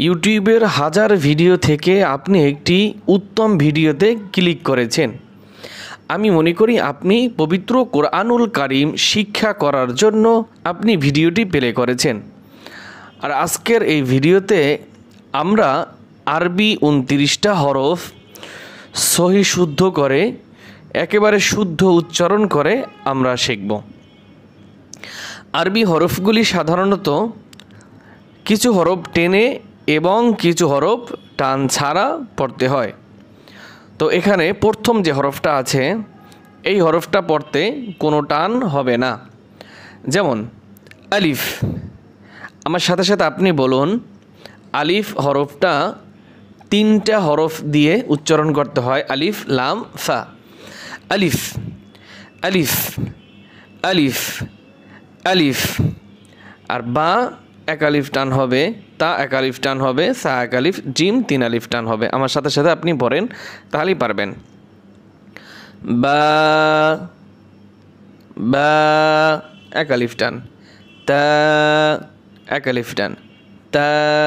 ইউটিউবের হাজার ভিডিও থেকে আপনি একটি উত্তম ভিডিওতে ক্লিক করেছেন। আমি মনে করি আপনি পবিত্র কোরআনুল কারীম শিক্ষা করার জন্য আপনি ভিডিওটি প্লে করেছেন। আর আজকের এই ভিডিওতে আমরা আরবি 29টা হরফ সহি শুদ্ধ করে একেবারে শুদ্ধ উচ্চারণ করে আমরা শিখব। আরবি হরফগুলি সাধারণত কিছু হরফ টেনে এবং কিছু হরফ টান ছাড়া পড়তে হয়। তো এখানে প্রথম যে হরফটা আছে এই হরফটা পড়তে কোনো টান হবে না। যেমন আলিফ, আমার সাথে সাথে আপনি বলুন আলিফ হরফটা 3টা হরফ দিয়ে উচ্চারণ করতে হয়, আলিফ লাম ফা। আলিফ আলিফ আলিফ আলিফ। আর বা এক আলিফ টান হবে, তা এক আলিফ টান হবে, সা এক আলিফ, জিম 3 আলিফ টান হবে। আমার সাথে সাথে আপনি পড়েন তাহলেই পারবেন। বা বা এক আলিফ টান, তা এক আলিফ টান, তা।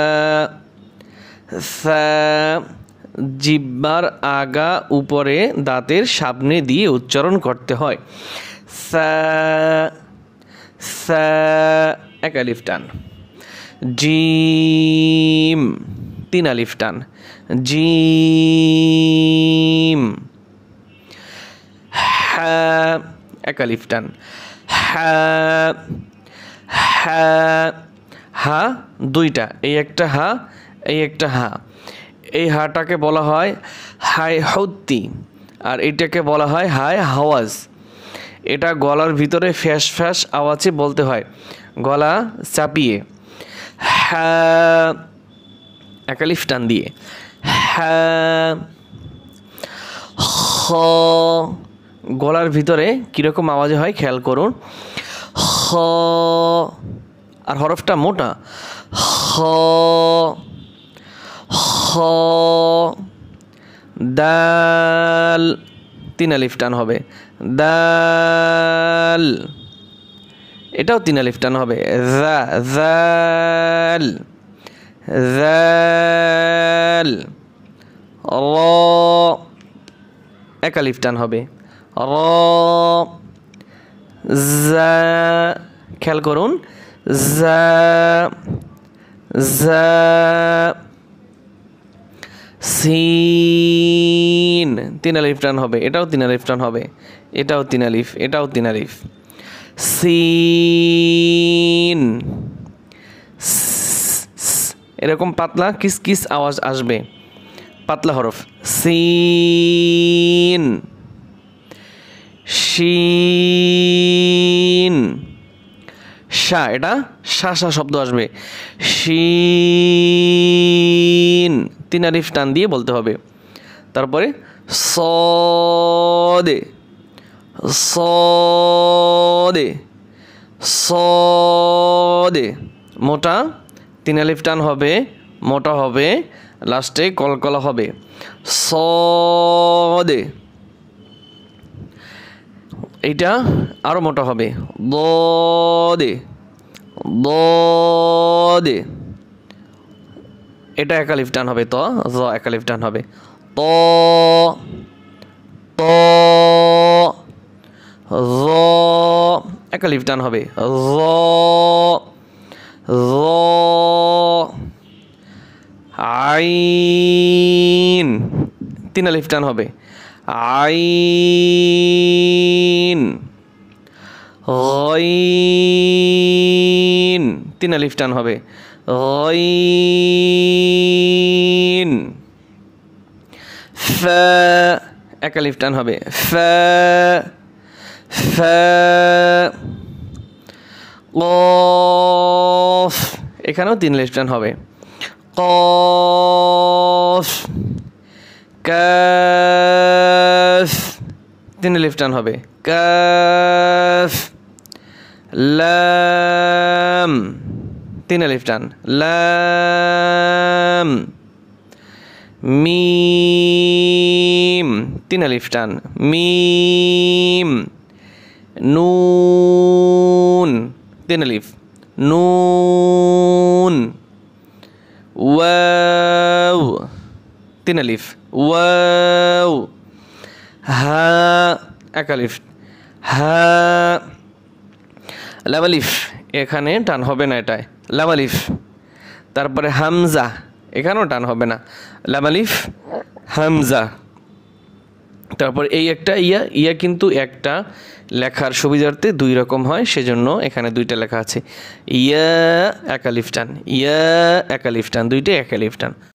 সা জিহ্বার আগা উপরে দাঁতের সামনে দিয়ে উচ্চারণ করতে হয়। সা সা এক আলিফ টান। জিম 3 আলিফ টান, জিম। হা এক আলিফ টান, হা হা। হা 2টা, এই একটা হা, এই একটা হা। এই হাটাকে বলা হয় হাই হৌতি, আর এটাকে বলা হয় হাই হাওয়াজ। এটা গলার ভিতরে ফ্যাস ফ্যাস আওয়াজে বলতে হয়, গলা চাপিয়ে। হা এক আলিফ টান দিয়ে, হা। খ গলার ভিতরে কীরকম আওয়াজে হয় খেয়াল করুন, খ। আর হরফটা মোটা, খ খ। দাল 3 আলিফ টান হবে, দাল। এটাও 3 আলিফ টান হবে, যা জাল জাল। র এক আলিফ টান হবে, র। জা খেয়াল করুন, জা জা। সিন 3 আলিফ টান হবে, এটাও 3 আলিফ টান হবে, এটাও 3 আলিফ, এটাও 3 আলিফ। সিন এরকম পাতলা কিস কিস আওয়াজ আসবে, পাতলা হরফ। সিন শিন। শা এটা শা শা শব্দ আসবে, শিন 3 আলিফ টান দিয়ে বলতে হবে। তারপরে সদে সদে সদে মোটা 3 আলিফ টান হবে, মোটা হবে, লাস্টে কলকলা হবে, সদে। এইটা আরো মোটা হবে, দে দে। এটা এক আলিফ টান হবে, ত এক আলিফ টান হবে, ত ত। এক আলিফ টান হবে, আইন 3 আলিফ টান হবে, আইন। গইন 3 আলিফ টান হবে, গইন। ফা এক আলিফ টান হবে, ফা ফা। কফ এখানেও 3 আলিফ টান হবে, কফ। কাফ 3 আলিফ টান হবে, কাফ। লাম 3 আলিফ টান, লাম। মিম 3 আলিফ টান, মিম। নুন 3 আলিফ, নুন। ওয়াও, 3 আলিফ, ওয়াও। হা, 1 আলিফ, হা। লাম আলিফ, এখানে টান হবে না, এটায় লাম আলিফ। তারপরে হামজা, এখানেও টান হবে না, লাম আলিফ, হামজা। তারপর এই একটা ইয়া, ইয়া কিন্তু একটা লেখার সুবিধার্থে 2 রকম হয়, সেজন্য এখানে 2টা লেখা আছে। ইয়া, 1 আলিফ টান, ইয়া, 1 আলিফ টান, 2টাই 1 আলিফ টান।